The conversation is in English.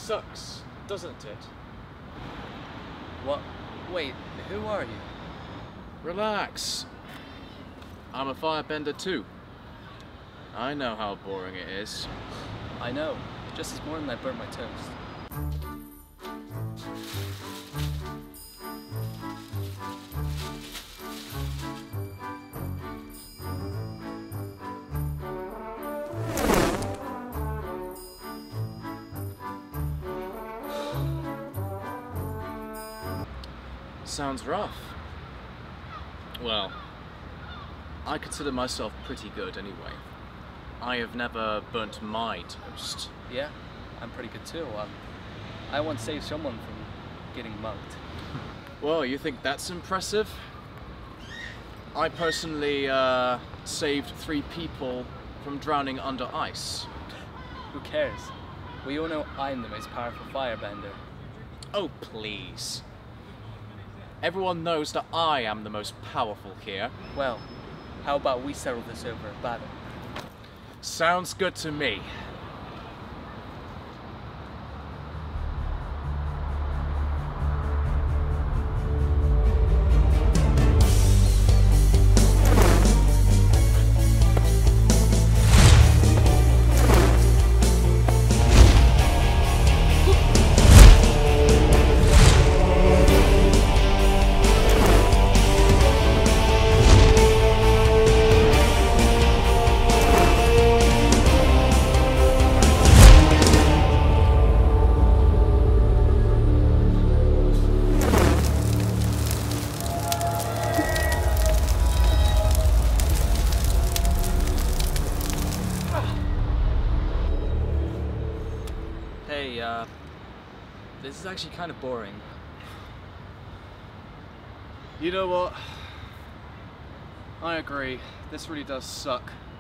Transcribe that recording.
sucks, doesn't it? What? Wait, who are you? Relax. I'm a firebender too. I know how boring it is. I know, just as boring I burnt my toast. Sounds rough. Well, I consider myself pretty good anyway. I have never burnt my toast. Yeah, I'm pretty good too. I once saved someone from getting mugged. Well, you think that's impressive? I personally saved 3 people from drowning under ice. Who cares? We all know I'm the most powerful firebender. Oh, please. Everyone knows that I am the most powerful here. Well, how about we settle this over a battle? Sounds good to me. Hey, this is actually kind of boring. You know what? I agree. This really does suck.